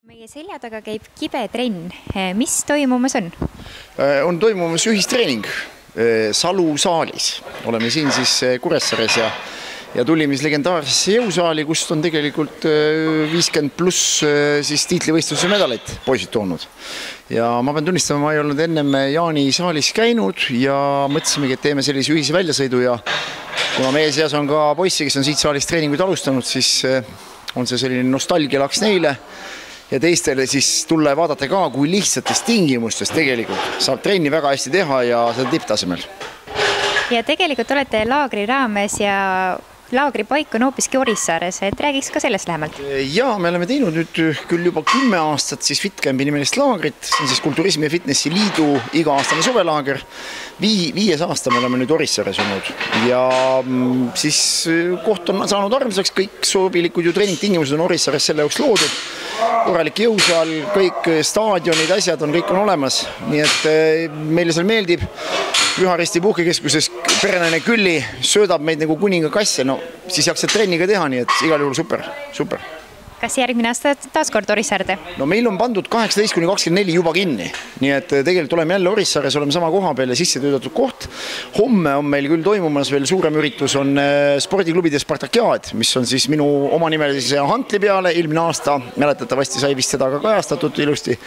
Meie selja taga käib kibetrenn. Mis toimumas on? On toimumas ühistreening Salu saalis. Oleme siin siis Kuressaares ja tulime legendaarsesse jõusaali, kust on tegelikult 50 pluss siis tiitlivõistluse medaleid poisid toonud. Ja ma pean tunnistama, ma ei olnud ennem Jaani saalis käinud ja mõtlesimegi, et teeme sellise ühise väljasõidu ja kuna meie seas on ka poissi, kes on siit saalist treeninguid alustanud, siis on see selline nostalgialaks neile ja teistele siis tulla ja vaadata ka, kui lihtsates tingimustes tegelikult saab trenni väga hästi teha ja seda tipptasemel. Ja tegelikult olete laagri raames ja laagri paik on hoopiski Orissaares, et räägiks ka sellest lähemalt. Ja me oleme teinud nüüd küll juba 10 aastat siis FitCampi nimelist laagrit, see on siis Kulturismi ja Fitnessi Liidu iga-aastane suvelaager. 5 aasta me oleme nüüd Orissaares olnud ja siis koht on saanud armsaks, kõik sobilikud ju treeningtingimused on Orissaares selle jaoks loodud. Korralik jõusaal, kõik staadionid, asjad on, kõik on olemas, nii et meile seal meeldib. Püharisti puhkekeskuses perenaine Külli söödab meid nagu kuninga kasse, no siis jaksad trenniga teha, nii et igal juhul super. Kas järgmine aasta taaskord Orissaarde? No meil on pandud 18–24 juba kinni, nii et tegelikult oleme jälle Orissaares, oleme sama koha peal ja sisse töötatud koht. Homme on meil küll toimumas veel suurem üritus, on spordiklubide Spartakiaad, mis on siis minu oma nimelise hantli peale, eelmine aasta mäletatavasti sai vist seda ka kajastatud ilusti.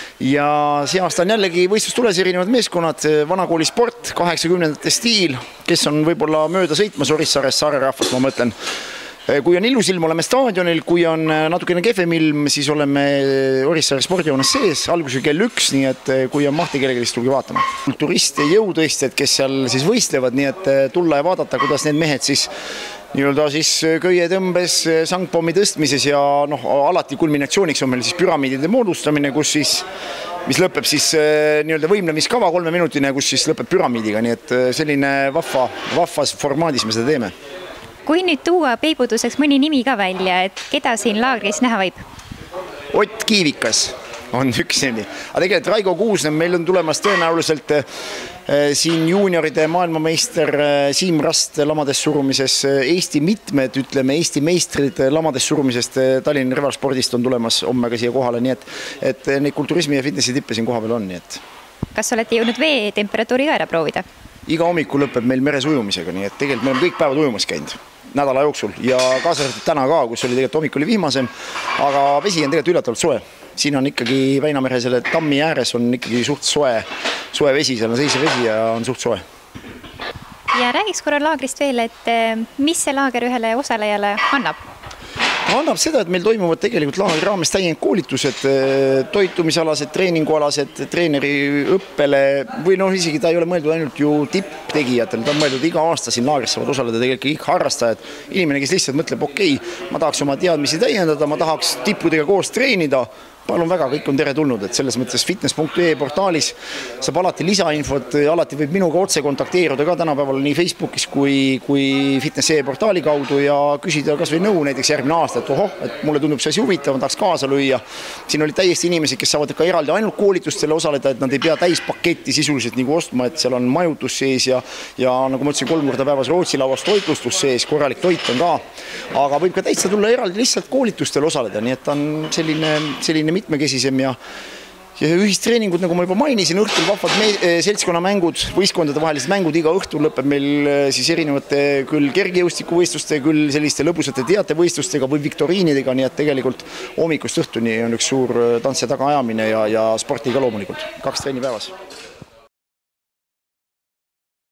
Ja see aasta on jällegi võistlus tules erinevad meeskonnad, vanakooli sport, 80-ndate stiil, kes on võib-olla mööda sõitmas Orissaares, Saare rahvast ma mõtlen. Kui on ilus ilm, oleme staadionil, kui on natukene kehvem ilm, siis oleme Orissaare spordijoones sees, alguse kell 1, nii et kui on mahti kellelegi, siis tulge vaatama. Turiste ja jõutõistjad, kes seal siis võistlevad, nii et tulla ja vaadata, kuidas need mehed siis nii-öelda siis köie tõmbes sangpommi tõstmises ja alati kulminatsiooniks on meil siis püramiidide moodustamine, kus siis, mis lõpeb siis nii-öelda võimlemiskava 3-minutine, kus siis lõpeb püramiidiga, nii et selline vahvas formaadis me seda teeme. Kui nüüd tuua peibutuseks mõni nimi ka välja, et keda siin laagris näha võib? Ott Kiivikas on üks nimi. Aga tegelikult Raigo Kuusnem, meil on tulemas tõenäoliselt siin juunioride maailmameister Siim Rast lamades surumises, Eesti mitmed, ütleme Eesti meistrid lamades surumisest Tallinna rivalspordist on tulemas homme ka siia kohale, nii et neid kulturismi ja fitnessi tippe siin koha peal on. Nii et. Kas olete jõudnud vee temperatuuri ka ära proovida? Iga hommiku lõpeb meil meres ujumisega, nii et tegelikult me oleme kõik päevad ujumas käinud nädala jooksul ja kaasa arvatud täna ka, kus oli tegelikult hommik oli vihmasem, aga vesi on tegelikult üllatavalt soe. Siin on ikkagi Väinamere selle tammi ääres on ikkagi suht soe vesi, seal on seisev vesi ja on suht soe. Ja räägiks korra laagrist veel, et mis see laager ühele osalejale annab? Annab seda, et meil toimuvad tegelikult laagri raames täiendkoolitused, toitumisalased, treeningualased, treeneri õppele või isegi ta ei ole mõeldud ainult ju tipptegijatel, ta on mõeldud iga aasta siin laagris saavad osaleda tegelikult kõik harrastajad. Inimene, kes lihtsalt mõtleb, okei, ma tahaks oma teadmisi täiendada, ma tahaks tippudega koos treenida, palun väga, kõik on tere tulnud, et selles mõttes fitness.ee portaalis saab alati lisainfot, alati võib minuga otse kontakteeruda ka tänapäeval nii Facebookis kui fitness.ee portaali kaudu ja küsida kas või nõu näiteks järgmine aasta, et mulle tundub see asi huvitav, ma tahaks kaasa lüüa. Siin oli täiesti inimesed, kes saavad ka eraldi ainult koolitustele osaleda, et nad ei pea täispaketti sisuliselt nagu ostma, et seal on majutus sees ja nagu ma ütlesin, 3 korda päevas Rootsi lauas toitlustus sees, korralik toit on ka, aga võib ka täitsa tulla eraldi lihtsalt koolitustele osaleda, nii et on selline mitmekesisem ja ühistreeningud, nagu ma juba mainisin, õhtul vahvad seltskonnamängud, võistkondade vahelised mängud, iga õhtul lõpeb meil siis erinevate küll kergejõustikuvõistluste, küll selliste lõbusate teatevõistlustega või viktoriinidega, nii et tegelikult hommikust õhtuni on üks suur tants ja tagaajamine ja sporti ka loomulikult, 2 trenni päevas.